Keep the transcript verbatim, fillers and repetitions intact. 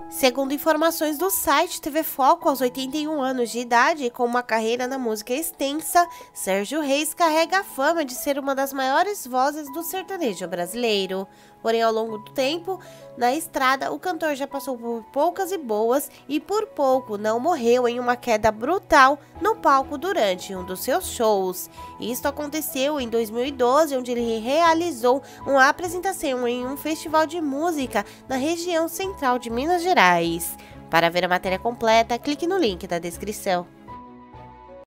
Segundo informações do site T V Foco, aos oitenta e um anos de idade e com uma carreira na música extensa, Sérgio Reis carrega a fama de ser uma das maiores vozes do sertanejo brasileiro. Porém, ao longo do tempo, na estrada, o cantor já passou por poucas e boas e por pouco não morreu em uma queda brutal no palco durante um dos seus shows. Isto aconteceu em dois mil e doze, onde ele realizou uma apresentação em um festival de música na região central de Minas Gerais. Para ver a matéria completa, clique no link da descrição.